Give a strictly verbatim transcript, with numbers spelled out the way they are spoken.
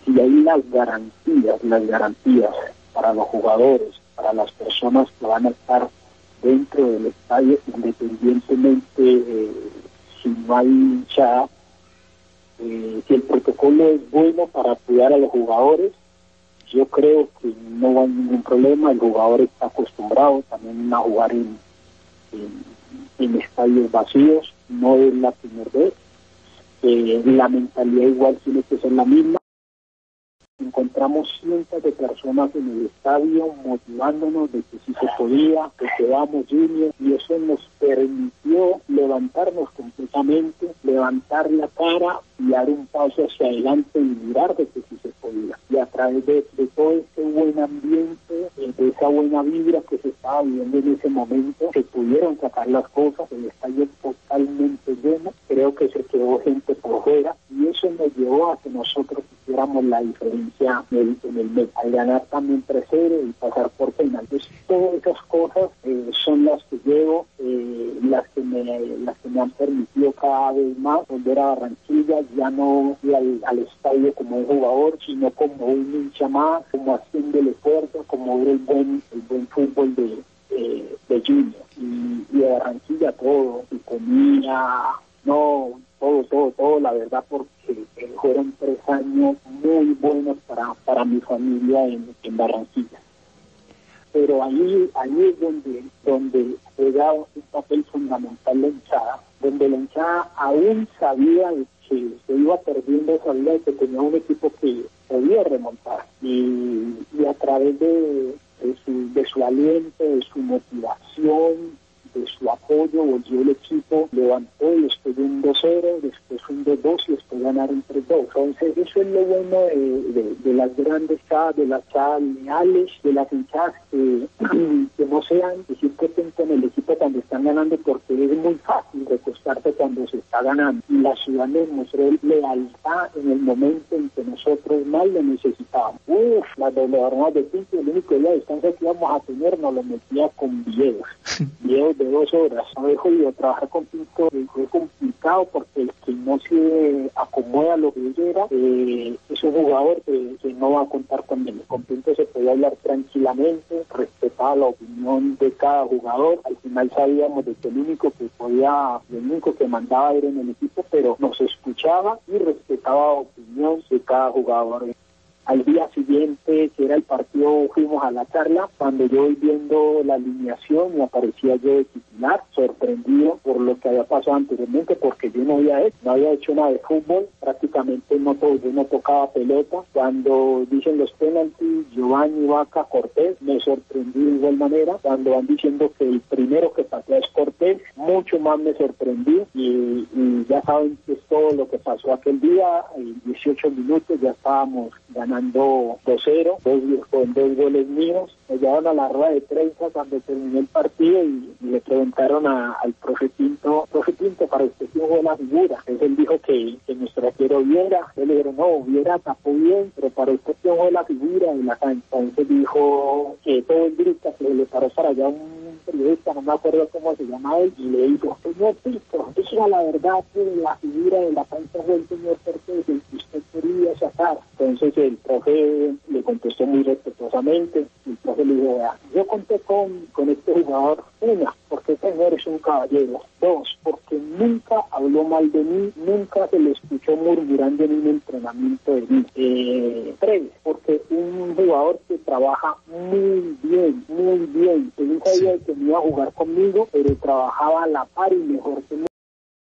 y hay las garantías, las garantías para los jugadores, para las personas que van a estar dentro del estadio, independientemente eh, si no hay hinchada, eh, si el protocolo es bueno para cuidar a los jugadores, yo creo que no hay ningún problema. El jugador está acostumbrado también a jugar en, en, en estadios vacíos, no es la primera vez. Eh, la mentalidad igual tiene que ser la misma. Encontramos cientos de personas en el estadio motivándonos de que sí se podía, de que vamos Junior, y eso nos permitió levantarnos completamente, levantar la cara y dar un paso hacia adelante y mirar de que sí se podía. Y a través de, de todo ese buen ambiente, de esa buena vibra que se estaba viviendo en ese momento, se pudieron sacar las cosas, el estadio totalmente lleno, creo que se quedó gente por fuera, y eso nos llevó a que nosotros hiciéramos la diferencia en el, en el mes, al ganar también tres cero y pasar por penal. Entonces todas esas cosas eh, son las que llevo, eh, las que me las que me han permitido cada vez más volver a Barranquilla, ya no ir al, al estadio como un jugador, sino como un hincha más, como haciendo el esfuerzo, como ver el buen, el buen fútbol de, de, de Junior. Y, y de Barranquilla todo, y comida, no, todo, todo, todo, la verdad, porque eh, fueron tres años muy buenos para, para mi familia en, en Barranquilla. Pero ahí, ahí es donde, donde juega un papel fundamental la hinchada, donde la hinchada aún sabía que se iba perdiendo, sabía que tenía un equipo que podía remontar, y, y a través de, de, su, de su aliento, de su motivación, de su apoyo, volvió el equipo, levantó y después un dos cero, después un dos dos y después ganaron tres dos. Entonces eso es lo bueno de, de, de las grandes hinchadas, de las hinchadas leales, de las hinchadas que, que no sean decir que con el equipo cuando están ganando, porque es muy fácil recostarse cuando se está ganando. Y la ciudad nos mostró lealtad en el momento en que nosotros más lo necesitábamos. Uf, las doblegadoras de Pinto, el único día de distancia que íbamos a tener nos lo metía con videos. videos de dos horas. No he jodido trabajar con Pinto, fue complicado porque el que no se acomoda a lo que yo era, eh, es un jugador que, que no va a contar con él. Con Pinto se podía hablar tranquilamente, respetaba la opinión de cada jugador. Al final sabíamos de que el único que podía, el único que mandaba era en el equipo, pero nos escuchaba y respetaba la opinión de cada jugador. Al día siguiente, que era el partido, fuimos a la charla. Cuando yo voy viendo la alineación, me aparecía yo de titular, sorprendido por lo que había pasado anteriormente, porque yo no había hecho, no había hecho nada de fútbol, prácticamente no todo, yo no tocaba pelota. Cuando dicen los penaltis, Giovanni, Vaca, Cortés, me sorprendí de igual manera. Cuando van diciendo que el primero que patea es Cortés, mucho más me sorprendí, y, y ya saben que es todo lo que pasó aquel día. En dieciocho minutos ya estábamos ganando dos cero, dos, con dos goles míos. Me llevaron a la rueda de prensa cuando terminó el partido y, y le preguntaron a, al profe Pinto, profe Pinto, para usted quién fue la figura. Entonces él dijo que, que nuestro arquero Viera. Él le dijeron, no, Viera tapó bien, pero para usted quién fue la figura de la cancha. Entonces dijo que todo el grita, que le paró para allá un periodista, no me acuerdo cómo se llama él, y le dijo, señor Pinto, eso era la verdad, que la figura de la cancha fue el señor Cortés, el que usted quería sacar. Entonces el profe le contestó muy respetuosamente. El profe le dijo, vea, yo conté con, con este jugador, una, porque este señor es un caballero; dos, porque nunca habló mal de mí, nunca se le escuchó murmurando en un entrenamiento de mí; eh, tres, porque un jugador que trabaja muy bien, muy bien, que nunca sabía que me iba a jugar conmigo, pero trabajaba a la par y mejor que